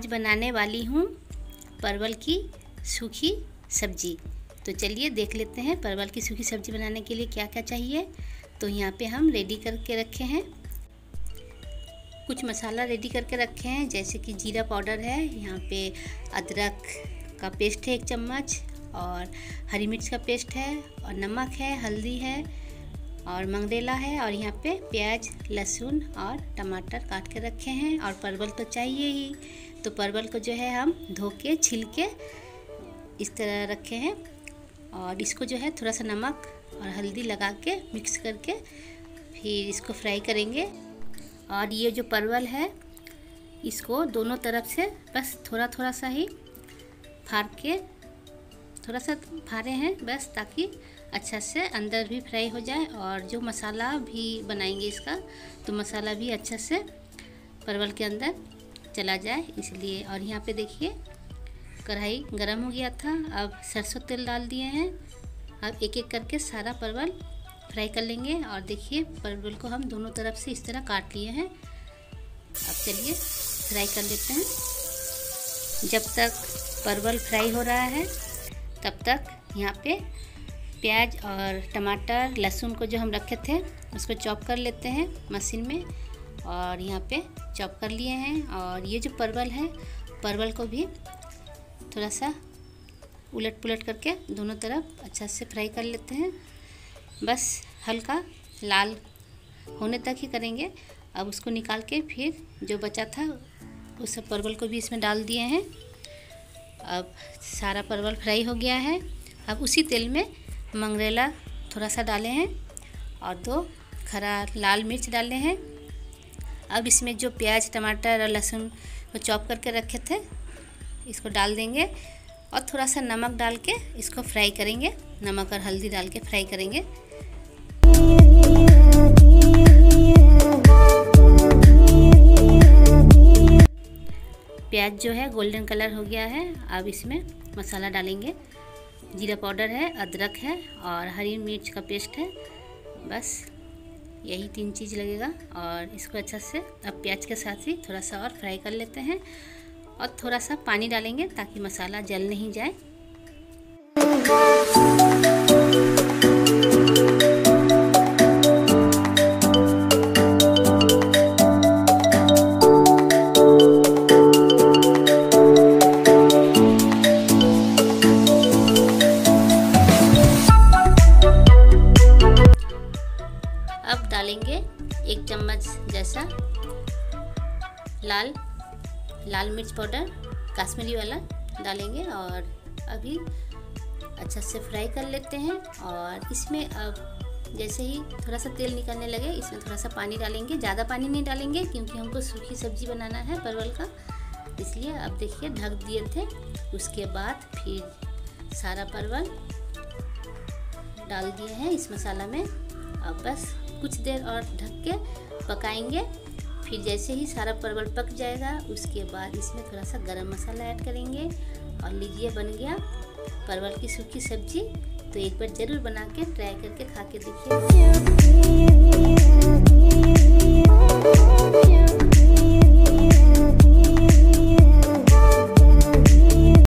आज बनाने वाली हूँ परवल की सूखी सब्जी। तो चलिए देख लेते हैं परवल की सूखी सब्जी बनाने के लिए क्या क्या चाहिए। तो यहाँ पे हम रेडी करके रखे हैं, कुछ मसाला रेडी करके रखे हैं, जैसे कि जीरा पाउडर है, यहाँ पे अदरक का पेस्ट है 1 चम्मच, और हरी मिर्च का पेस्ट है, और नमक है, हल्दी है, और मंगरेला है, और यहाँ पे प्याज, लहसुन और टमाटर काट के रखे हैं। और परवल तो चाहिए ही, तो परवल को जो है हम धो के छिल के इस तरह रखे हैं, और इसको जो है थोड़ा सा नमक और हल्दी लगा के मिक्स करके फिर इसको फ्राई करेंगे। और ये जो परवल है इसको दोनों तरफ से बस थोड़ा थोड़ा सा ही फाड़ के, थोड़ा सा फाड़े हैं बस, ताकि अच्छा से अंदर भी फ्राई हो जाए। और जो मसाला भी बनाएंगे इसका, तो मसाला भी अच्छा से परवल के अंदर चला जाए इसलिए। और यहाँ पे देखिए कढ़ाई गरम हो गया था, अब सरसों तेल डाल दिए हैं। अब एक एक करके सारा परवल फ्राई कर लेंगे। और देखिए परवल को हम दोनों तरफ से इस तरह काट लिए हैं। अब चलिए फ्राई कर लेते हैं। जब तक परवल फ्राई हो रहा है तब तक यहाँ पे प्याज और टमाटर, लहसुन को जो हम रखे थे उसको चॉप कर लेते हैं मशीन में, और यहाँ पे चॉप कर लिए हैं। और ये जो परवल है, परवल को भी थोड़ा सा उलट पुलट करके दोनों तरफ अच्छा से फ्राई कर लेते हैं। बस हल्का लाल होने तक ही करेंगे। अब उसको निकाल के फिर जो बचा था उस सब परवल को भी इसमें डाल दिए हैं। अब सारा परवल फ्राई हो गया है। अब उसी तेल में मंगरेला थोड़ा सा डाले हैं और 2 खरा लाल मिर्च डाले हैं। अब इसमें जो प्याज, टमाटर और लहसुन को चॉप करके रखे थे इसको डाल देंगे, और थोड़ा सा नमक डाल के इसको फ्राई करेंगे, नमक और हल्दी डाल के फ्राई करेंगे। प्याज जो है गोल्डन कलर हो गया है। अब इसमें मसाला डालेंगे, जीरा पाउडर है, अदरक है और हरी मिर्च का पेस्ट है। बस यही 3 चीज़ लगेगा। और इसको अच्छा से अब प्याज के साथ ही थोड़ा सा और फ्राई कर लेते हैं, और थोड़ा सा पानी डालेंगे ताकि मसाला जल नहीं जाए। अब डालेंगे 1 चम्मच जैसा लाल मिर्च पाउडर, कश्मीरी वाला डालेंगे, और अभी अच्छा से फ्राई कर लेते हैं। और इसमें अब जैसे ही थोड़ा सा तेल निकलने लगे इसमें थोड़ा सा पानी डालेंगे, ज़्यादा पानी नहीं डालेंगे क्योंकि हमको सूखी सब्जी बनाना है परवल का, इसलिए। अब देखिए ढक दिए थे, उसके बाद फिर सारा परवल डाल दिए हैं इस मसाला में। अब बस कुछ देर और ढक के पकाएंगे। फिर जैसे ही सारा परवल पक जाएगा उसके बाद इसमें थोड़ा सा गरम मसाला ऐड करेंगे, और लीजिए बन गया परवल की सूखी सब्जी। तो एक बार ज़रूर बना के ट्राई करके खा के देखिए।